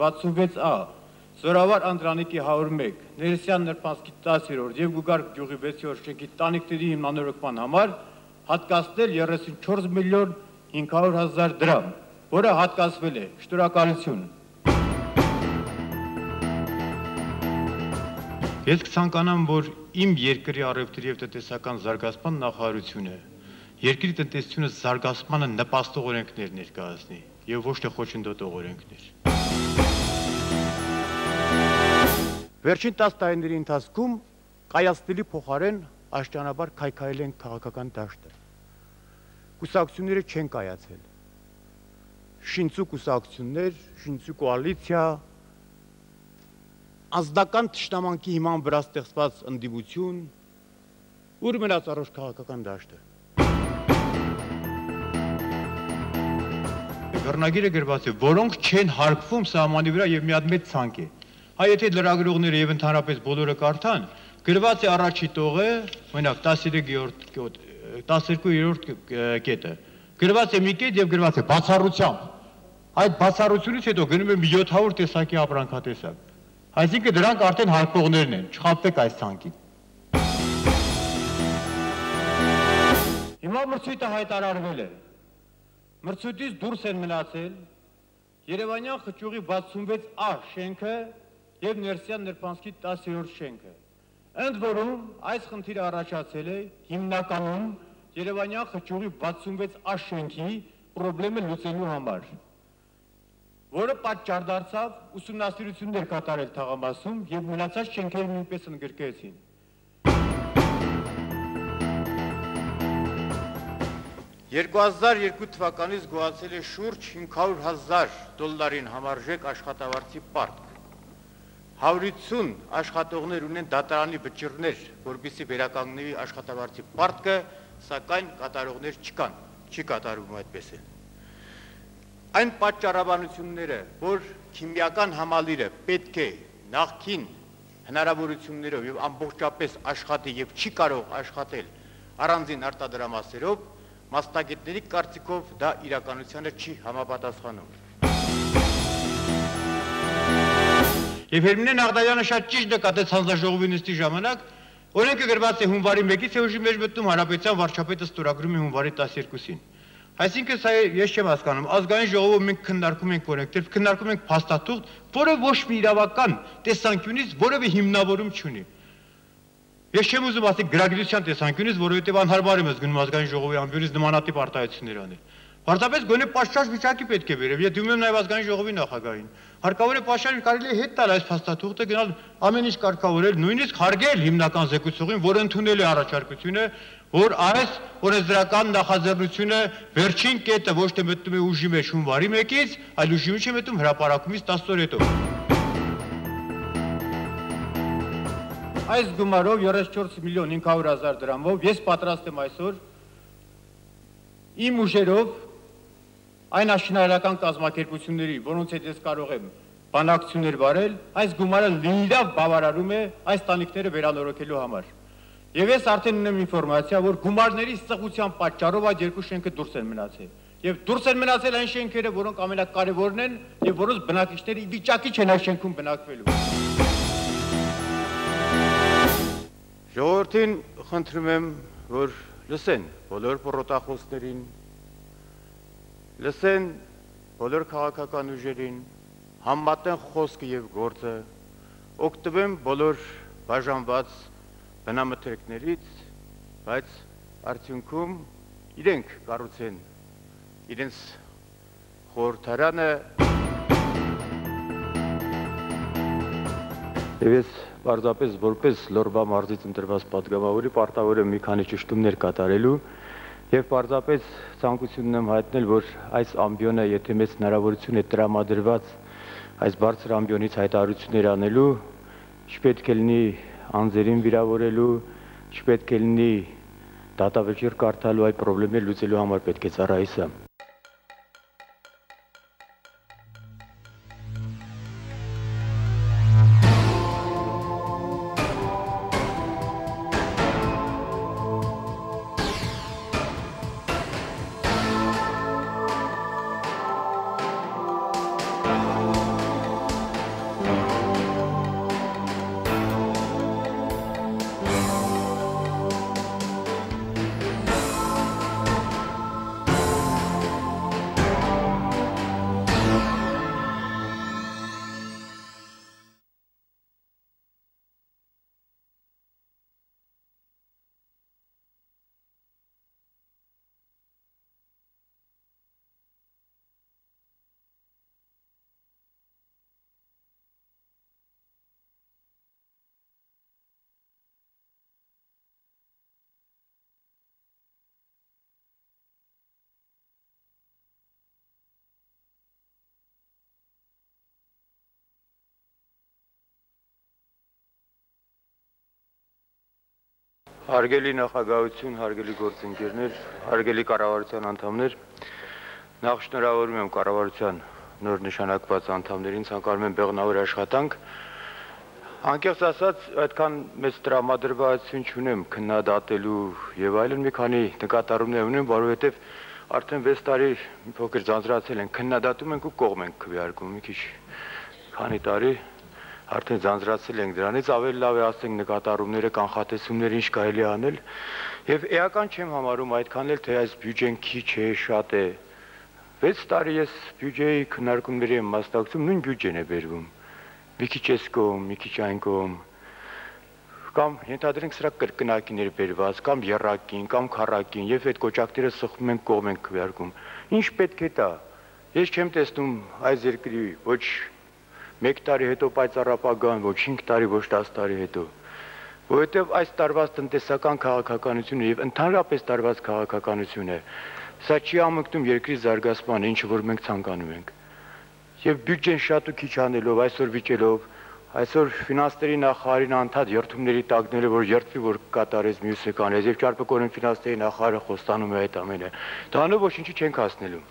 66A, Զորավար Անդրանիկի 101, Ներսյան Նրբանցքի 10-րդ եւ Գուգարք գյուղի 6-րդ շենքի տանիքների հիմնանորոգման համար հատկացնել 34 միլիոն 500 հազար դրամ, որը հատկացվել է։ Շնորհակալություն։ Ես կցանկանամ, որ իմ երկրի առևտրի եւ տնտեսական զարգացման նախարարությունը երկրի տնտեսությունը զարգացմանը նպաստող օրենքներ ներկայացնի եւ ոչ թե խոչընդոտող օրենքներ։ Վերջին 10 տարիների ընթացքում կայացնելի փոխարեն աշճանաբար քայքայել են քաղաքական դաշտը։ Կուսակցությունները չեն կայացել։ Շինծու կուսակցություններ, շինծու կոալիցիա, ազդական թշնամանքի հիման վրա ստեղծված ընդդիմություն, ուր մնաց առողջ քաղաքական դաշտը։ Վերնագիրը գրված է, որոնք չեն հարկվում սահմանի վրա եւ մի հատ մեծ ցանկ է։ Հայ եթե լրագրողները եւ ընդհանրապես բոլորը կարդան, գրված է առաջի տողը, օրինակ 12-րդ կետը։ Գրված է մի կետ եւ գրված է բացառությամբ։ Այդ բացառությունից հետո գնում է 700 տեսակի ապրանքատեսակ։ Այսինքն դրանք արդեն հարկողներն են, չխաբվեք այս ցանկին։ Հիմա մրցույթը հայտարարվել է։ Մրցույթից դուրս են մնացել Երևանյան խճուղի 66A շենքը եւ Ներսյան Նրբանցքի 10-րդ շենքը։ Ընդ որում այս խնդիրը առաջացել է հիմնականում Երևանյան խճուղի 66A շենքի խնդիրը լուծելու համար, որը պատճառ դարձավ ուսումնասիրություններ կատարել թաղամասում եւ մնացած շենքերը նույնպես ընդգրկեցին։ $2002 թվականից գոհացել է շուրջ $500,000 համարժեք աշխատավարձի պարտք։ 150 աշխատողներ ունեն դատարանի վճիռներ, որպեսզի վերականգնվի աշխատավարձի պարտքը, սակայն կատարողներ չկան, չի կատարվում այդպես է։ Այն պատճառաբանությունները, որ քիմիական համալիրը պետք է նախքին հնարավորություններով եւ ամբողջապես աշխատի եւ չի կարող աշխատել առանձին արտադրամասերով, մասնագետների կարծիքով դա իրականությանը չի համապատասխանում։ Եվ Հերմինե Նաղդալյանը շատ ճիշտ նկատեց հանձնաժողովի նիստի ժամանակ, օրենքը գրված է հունվարի 1-ից է ուժի մեջ մտնում, հանրապետության վարչապետը ստորագրում է հունվարի 12-ին։ Այսինքն սա ես չեմ հասկանում, ազգային ժողովում մենք քննարկում ենք օրենքներ, քննարկում ենք փաստաթուղթ, որը ոչ մի իրավական տեսանկյունից որևէ հիմնավորում չունի։ Ես չեմ ուզում ասել գրագիտության տեսանկյունից, որովհետև անհարմար եմ զգնում ազգային ժողովի ամբիոնից նմանատիպ արտահայտություններ անել։ Պարզապես գոնե պատշաճ վիճակի պետք է բերել, ես դիմում եմ նաև ազգային ժողովի նախագահին։ Հարկավոր է պատշաճ կարելի է հետ տալ այս փաստաթուղթը, գնալ ամեն ինչ կարգավորել, նույնիսկ հարգել հիմնական զեկուցողին, որը ընդունել է առաջարկությունը, որ այս օրենսդրական նախաձեռնությունը վերջին կետը ոչ թե մտնում է ուժի մեջ հունվարի 1-ից, այլ ուժի մեջ է մտնում հրապարակումից 10 օր հետո։ Այս գումարով 34 միլիոն 500 հազար դրամով ես պատրաստ եմ այսօր իմ ուժերով այն աշինարարական կազմակերպությունների, որոնց հետ ես կարող եմ բանակցություններ վարել, այս գումարը լիիրավ բավարարում է այս տանիքները վերանորոգելու համար։ Եվ ես արդեն ունեմ ինֆորմացիա, որ գումարների սղության պատճառով այդ երկու շենքը դուրս են մնացել։ Եվ դուրս են մնացել այն շենքերը, որոնք ամենակարևորն են եւ որոնց բնակիչները ի վիճակի չեն այս շենքում բնակվելու։ Ժողովրդին խնդրում եմ, որ լսեն բոլոր պռոտախոսներին, լսեն բոլոր քաղաքական ուժերին, համատեն խոսքը եւ գործը, օգտվեն բոլոր բաժանված բնամթերքներից, բայց արդյունքում իրենք կառուցեն իրենց խորհրդարանը։ Եվ ես պարզապես որպես Լոռբա մարզից ընտրված պատգամավորի պարտավոր եմ մի քանի ճշտումներ կատարելու եւ պարզապես ցանկություն ունեմ հայտնել, որ այս ամբիոնը, եթե մեծ հնարավորություն է տրամադրված այս բարձր ամբիոնից հայտարարություններ անելու, չպետք է լինի անձերին վիրավորելու, չպետք է լինի դատավճիռ կարդալու, այդ խնդիրները լուծելու համար պետք է ծառայի սա։ Հարգելի նախագահություն, հարգելի գործընկերներ, հարգելի կառավարության անդամներ, նախ շնորհավորում եմ կառավարության նոր նշանակված անդամներին, ցանկանում եմ բեղմնավոր աշխատանք։ Անկեղծ ասած, այդքան մեծ տրամադրվածություն չունեմ քննադատելու եւ այլն, մի քանի նկատառումներ ունեմ, որովհետեւ արդեն 6 տարի մի փոքր ձանձրացել են, քննադատում ենք ու կողմ ենք քվեարկում, մի քիչ քանի տարի արդեն ձանձրացել ենք դրանից, ավելի լավ է ասենք նկատառումները, կանխատեսումները ինչ կարելի անել եւ էական չեմ համարում այդքան էլ թե այս բյուջեն քիչ է, շատ է։ 6 տարի ես բյուջեի քննարկումների եմ մասնակցում, նույն բյուջեն է բերվում։ Մի քիչ էս կողմ, մի քիչ այն կողմ, կամ ենթադրենք սրա կրկնակիներ բերված, կամ եռակին, կամ քառակին, եւ այդ կոճակները սխում ենք կողմ ենք քվեարկում։ Ինչ պետք է տա։ Ես չեմ տեսնում այս երկրի ոչ 1 տարի հետո պայծառապագան, ոչ 5 տարի, ոչ 10 տարի հետո։ Որովհետև այս տարված տնտեսական քաղաքականությունը եւ ընդհանրապես տարված քաղաքականությունը, սա չի ամրկնում երկրի զարգացմանը, ինչը որ մենք ցանկանում ենք։ Եվ բյուջեն շատ ու քիչ անելով, այսօր վիճելով, այսօր ֆինանսների նախարարին անդադ երթումների տակները, որ երթվի, որ կատարեց մյուսը կանես, եւ ճարպկորեն ֆինանսների նախարարը խոստանում է այդ ամենը։ Դրանով ոչինչի չենք հասնելու։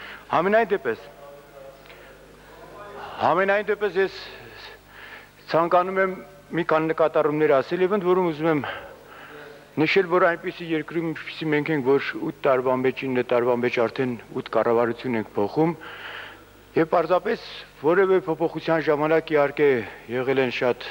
Համենայն դեպս ես ցանկանում եմ մի քանի նկատառումներ ասել եւ ընդ որում ուզում եմ նշել, որ այնպիսի երկրում, ինչպիսի մենք ենք, որ 8 տարվա մեջ, 9 տարվա մեջ արդեն 8 կառավարություն ենք փոխում եւ պարզապես որևէ փոփոխության ժամանակ իհարկե եղել են շատ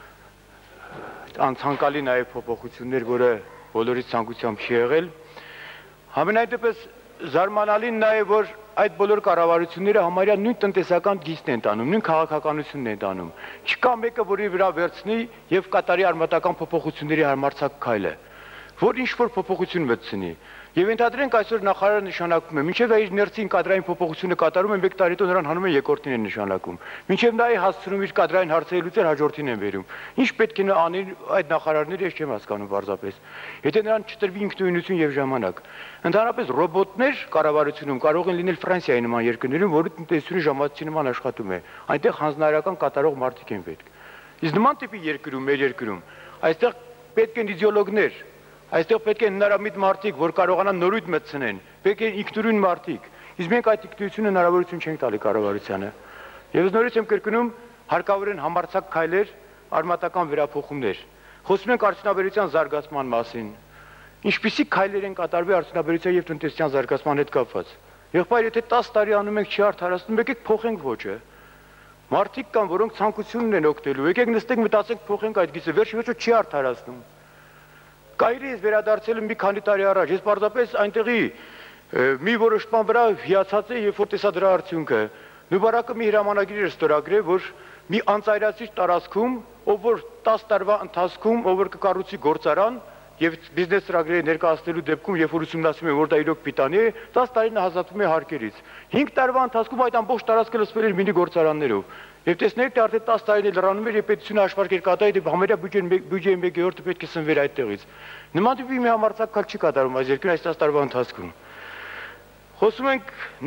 անցանկալի նաեւ փոփոխություններ, որը բոլորի ցանկությամբ չի եղել։ Համենայն դեպս զարմանալին նաեւ որ այդ բոլոր կառավարությունները համարյա նույն տնտեսական գիծն են տանում, նույն քաղաքականությունն են տանում։ Չկա մեկը, որի վրա վերցնի եւ կատարի արմատական փոփոխությունների համարձակ քայլը, որ ինչ որ փոփոխություն մտցնի։ Եվ ընդհանրենք այսօր նախարարը նշանակում է, մինչև իր ներսին կադրային փոփոխությունը կատարում են 1 տարի հետո նրան հանում են երկրորդին են նշանակում։ Մինչև նա է հասցնում իր կադրային հարցերի լուծել հաջորդին են բերում։ Ինչ պետք է անի այդ նախարարները, ես չեմ հասկանում պարզապես։ Եթե նրան չտրվի ինքնուրույնություն եւ ժամանակ։ Ընդհանրապես ռոբոտներ կառավարությունում կարող են լինել Ֆրանսիայի նման երկրներում, որը տնտեսությունը ժամացի նման աշխատում է։ Այնտեղ հանձնարարական կատարող մարդիկ են պետք։ Իսկ նման տիպի երկրում, մեր երկրում, այստեղ պետք են իդեոլոգներ, այստեղ պետք է հնարամիտ մարդիկ, որ կարողանան նորույթ մտցնեն, պետք է ինքնուրույն մարդիկ։ Իսկ մենք այդ ինքնուրույնությունը հնարավորություն չենք տալի կառավարությանը։ Եվ նորից եմ կրկնում, հարկավոր են համարձակ քայլեր, արմատական վերափոխումներ։ Խոսում ենք արդյունաբերության զարգացման մասին։ Ինչպիսի քայլեր են կատարվի արդյունաբերության եւ տնտեսության զարգացման հետ կապված։ Եղբայր, եթե 10 տարի անում ենք չի արդարացնում, եկեք փոխենք ոճը։ Մարդիկ կան, որոնք ցանկությունն են օգտելու։ Եկեք նստենք մտածենք փոխենք այդ գիծը, վերջի չի արդարացնում։ Կարելի է վերադարձել մի քանի տարի առաջ, ես պարզապես այնտեղի մի որոշ բան վրա հիացած եմ, երբ որ տեսա դրա արդյունքը։ Նուբարակը մի հրամանագիր էր ստորագրել, որ մի անծայրացիչ տարածքում, ով որ 10 տարվա ընթացքում, ով որ կկառուցի գործարան եւ բիզնես ծրագրերի ներկայացնելու դեպքում, երբ որ ուսումնասիրում են, որ դա իրոք պիտանի է, 10 տարին ազատվում է հարկերից։ 5 տարվա ընթացքում այդ ամբողջ տարածքը լցվել էր մինի գործարաններով։ Եվ տեսնեք, թե արդեն 10 տարին լրանում էր, եւ պետությունը հաշվարկեր կատարի, դեպ համարյա բյուջեի 1/3-ը պետք է սնվեր այդտեղից։ Նման տիպի մի համարձակ քայլ չի կատարում այս երկրում այս 10 տարվա ընթացքում։ Խոսում ենք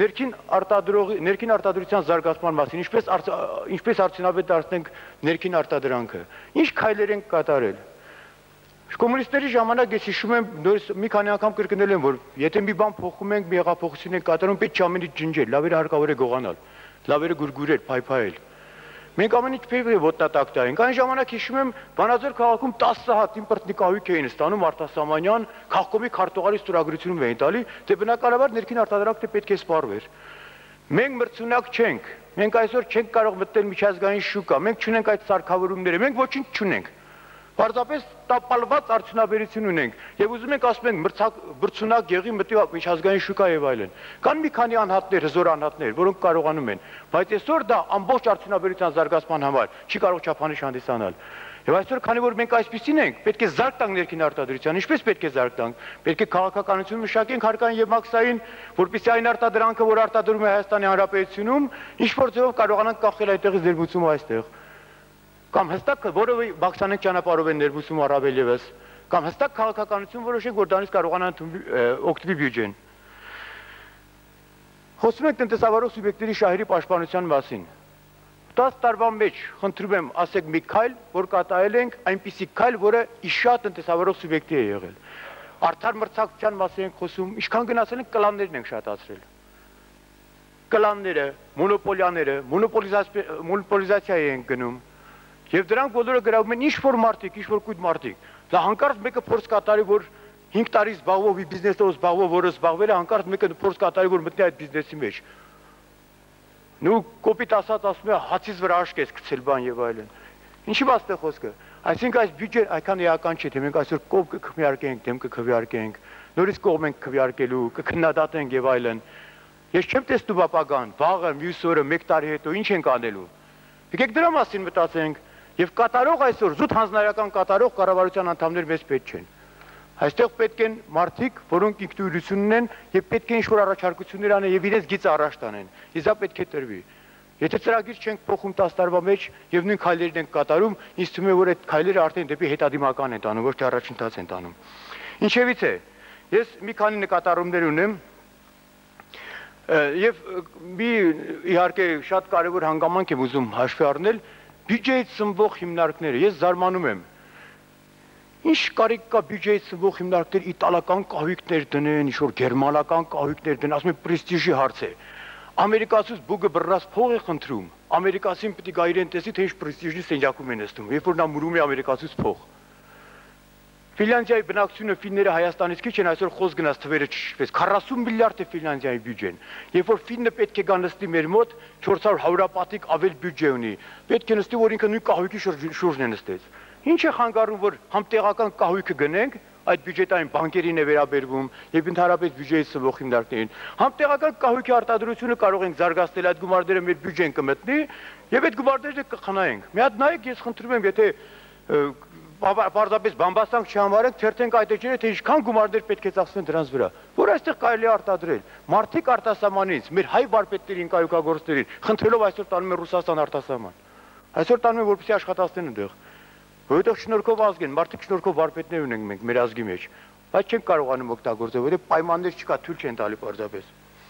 ներքին արտադրության զարգացման մասին, ինչպես արդյունավետ դարձնենք ներքին արտադրանքը։ Ինչ քայլեր են կատարել։ Կոմունիստների ժամանակ ես հիշում եմ նորից մի քանի անգամ կրկնել եմ, որ եթե մի բան փոխում ենք, մի հեղափոխություն ենք կատարում, պետք է ամեն ինչ ջնջել, լավերը հարկավոր է գողանալ, լավերը գուրգուրել, փայփայել։ Մենք ամեն ինչ պետք է ոտնատակ տայինք։ Այն ժամանակ հիշում եմ, Վանաձոր քաղաքում 10 հատ իմպորտնի կահույք էին ստանում արտասահմանյան, քաղաքոմի քարտուղարի ստորագրությունում էին տալի, թե բնականաբար ներքին արտադրանքը պետք է սպառվեր։ Մենք մրցունակ չենք։ Մենք այսօր չենք կարող մտնել միջազգային շուկա։ Մենք չունենք այդ սարքավորումները, մենք ոչինչ չունենք։ Պարզապես տապալված արդյունաբերություն ունենք եւ ուզում ենք ասում ենք մրցունակ եղի մտի միջազգային շուկա եւ այլն։ Կան մի քանի անհատներ, հզոր անհատներ, որոնք կարողանում են, բայց այսօր դա ամբողջ արդյունաբերության զարգացման համար չի կարող չափանիշ հանդիսանալ։ Եվ այսօր քանի որ մենք այսպեսին ենք, պետք է զարգ տանք ներքին արտադրության, ինչպես պետք է զարգ տանք։ Պետք է քաղաքականություն մշակենք հարկային եւ մաքսային, որպեսզի այն արտադրանքը, որ արտադրում է Հայաստանի Հանրապետությունում, ինչ որ ձևով կարողանանք կանխել այդտեղից ներմուծումը այստեղ։ Կամ հստակ որևէ բաքսանենք ճանապարհով են ներմուծում առավել եւս, կամ հստակ քաղաքականություն որոշենք, որ դրանից կարողանան օգտվի բյուջեն։ Խոսում ենք տնտեսավարող սուբյեկտների շահերի պաշտպանության մասին։ 10 տարվա մեջ խնդրում եմ ասեք մի քայլ, որ կատարել ենք, այնպիսի քայլ, որը իշատ տնտեսավարող սուբյեկտի է եղել։ Արդար մրցակցության մասին ենք խոսում, ինչքան գնացել ենք կլաններն ենք շատացրել։ Կլանները, մոնոպոլիաները, մոնոպոլիզացիա ենք գնում։ Եվ դրանք բոլորը գրավում են ինչ-որ մարդիկ, ինչ-որ կույտ մարդիկ։ Դա հանկարծ մեկը փորձ կատարի, որ 5 տարի զբաղվող բիզնեսով զբաղվող, որը զբաղվել է, հանկարծ մեկը փորձ կատարի, որ մտնի այդ բիզնեսի մեջ։ Նու կոպիտ ասած ասում է հացից վրա աշկ ես գցել բան եւ այլն։ Ինչի՞ մաս է խոսքը։ Այսինքն այս բյուջեն այքան էական չէ, թե մենք այսօր կողմ կքվեարկենք, դեմ կքվեարկենք, նորից կողմ ենք քվեարկելու, կքննադատենք եւ այլն։ Ես չեմ տեսնում ապագան, վաղը, մյուս օրը, 1 տարի հետո ինչ ենք անելու։ Եկեք դրա մասին մտածենք եւ կատարող այսօր զուտ հանձնարարական կատարող կառավարության անդամներ մեզ պետք չեն։ Այստեղ պետք են մարդիկ, որոնք ինքնուրույնություն ունեն եւ պետք է ինչ-որ առաջարկություններ անեն եւ իրենց գիծը առաջ տանեն։ Իսկ դա պետք է տրվի։ Եթե ծրագիր չենք փոխում 10 տարվա մեջ եւ նույն քայլերն ենք կատարում, ինձ թվում է, որ այդ քայլերը արդեն դեպի հետադիմական են տանում, ոչ թե առաջընթաց են տանում։ Ինչևից է, ես մի քանի նկատառումներ ունեմ եւ մի իհարկե շատ կարեւոր հանգամանք եմ ուզում հաշվի առնել բյուջեից ծնվող հիմնարկները։ Ես զարմանում եմ։ Ինչ կարիք կա բյուջեից ծնվող հիմնարկներ իտալական կահույքներ դնեն, ինչ-որ գերմանական կահույքներ դնեն, ասում են պրեստիժի հարց է։ Ամերիկացուց բուգը բռնած փող է խնդրում։ Ամերիկացին պետք է գա իրեն տեսի, թե ինչ պրեստիժի սենյակում են նստում, երբ որ նա մուրում է ամերիկացուց փող։ Ֆինլանդիայի բնակչությունը ֆինները Հայաստանից քիչ են, այսօր խոսք գնաց թվերը չշփվեց։ 40 միլիարդ է Ֆինլանդիայի բյուջեն։ Երբ որ ֆինը պետք է գա նստի մեր մոտ 400 հարյուրապատիկ ավել բյուջե ունի, պետք է նստի, որ ինքը նույն կահույքի շուրջն է նստեց։ Ինչ է խանգարում, որ համտեղական կահույքը գնենք, այդ բյուջետային բանկերին է վերաբերվում եւ ընդհանրապես բյուջեից ծնվող հիմնարկներին։ Համտեղական կահույքի արտադրությունը կարող ենք զարգացնել, այդ գումարները մեր բյուջեն կմտնի եւ այդ գումարները կխնայենք։ Մի հատ նայեք, ես խնդրում եմ, եթե պարզապես բամբասանք չհամարենք, թերթենք այդ էջերը, թե ինչքան գումարներ պետք է ծախսեն դրանց վրա, որ այստեղ կարելի է արտադրել։ Մարդիկ արտասահմանից, մեր հայ վարպետներին, կայուկագործներին, խնդրելով այսօր տանում են Ռուսաստան արտասահման։ Այսօր տանում են, որպեսզի աշխատացնեն այնտեղ։ Որովհետև շնորհքով ազգ են, մարդիկ շնորհքով վարպետներ ունենք մենք մեր ազգի մեջ, բայց չենք կարողանում օգտագործել, որովհետև պայմաններ չկա, թույլ չեն տալի պարզապես։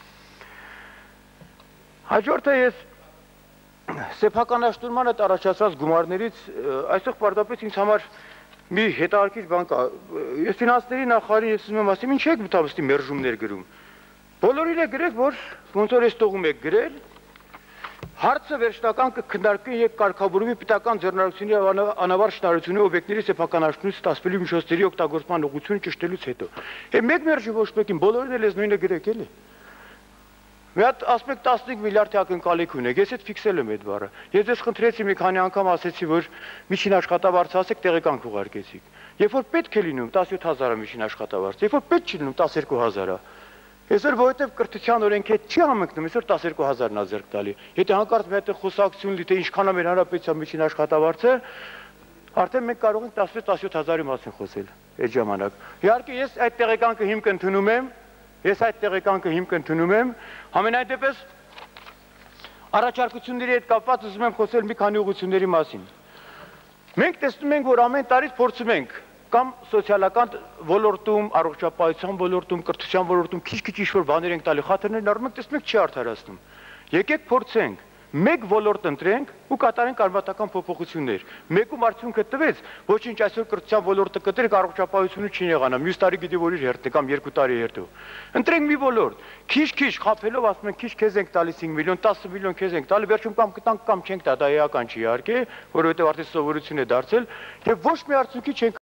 Հաջորդը ես սեփականաշտուրման այդ առաջացած գումարներից այստեղ պարզապես ինձ համար մի հետաքրքիր բան կա։ Ես ֆինանսների նախարարին ես ուզում եմ ասեմ, ինչ եք մտավստի մերժումներ գրում։ Բոլորին է գրեք, որ ոնց որ ես տողում եք գրել, հարցը վերջնական կքննարկվի եւ կարգավորվի պետական ձեռնարկությունների անավարտ շնարհությունների օբյեկտների սեփականաշտությունից ստացվելու միջոցների օգտագործման ուղղությունը ճշտելուց հետո։ Մեկ մերժի ոչ մեկին, բոլորին էլ ես նույնը գրեք էլի։ Մի հատ ասում եք 15 միլիարդ ակնկալիք ունեք, ես այդ ֆիքսել եմ այդ բառը։ Ես ձեզ խնդրեցի մի քանի անգամ ասեցի, որ միջին աշխատավարձ ասեք, տեղեկանք ուղարկեցիք։ Երբ որ պետք է լինում 17000-ը միջին աշխատավարձ, երբ որ պետք չի լինում 12000-ը։ Այսօր որովհետև կրթության օրենքի հետ չի համընկնում, այսօր 12000-ն է ձեռք տալի։ Եթե հանկարծ մի հատ խոսակցություն լի, թե ինչքան է մեր հանրապետության միջին աշխատավարձը, արդեն մենք կարող ենք 16-17000-ի մասին խոսել այդ ժամանակ։ Իհարկե ես այդ տեղեկանքը հիմք ընդունում եմ, համենայն դեպս առաջարկությունների հետ կապված ուզում եմ խոսել մի քանի ուղղությունների մասին։ Մենք տեսնում ենք, որ ամեն տարի փորձում ենք կամ սոցիալական ոլորտում, առողջապահության ոլորտում, կրթության ոլորտում քիչ-քիչ ինչ-որ բաներ ենք տալի, խաթարներն առնում ենք, տեսնում ենք չի արդարացնում։ Եկեք փորձենք մեկ ոլորտ ընտրենք ու կատարենք արմատական փոփոխություններ։ Մեկում արդյունքը տվեց, ոչինչ այսօր կրթության ոլորտը կտրենք, առողջապահությունը չի եղանա, մյուս տարի գիտի որ իր հերթն է կամ 2 տարի հետո։ Ընտրենք մի ոլորտ, քիչ-քիչ խափելով ասում ենք քիչ քեզ ենք տալի 5 միլիոն, 10 միլիոն քեզ ենք տալի, վերջում կամ կտանք կամ չենք տա, դա էական չի իհարկե, որովհետև արդեն սովորություն է դարձել, եւ ոչ մի արդյունքի չենք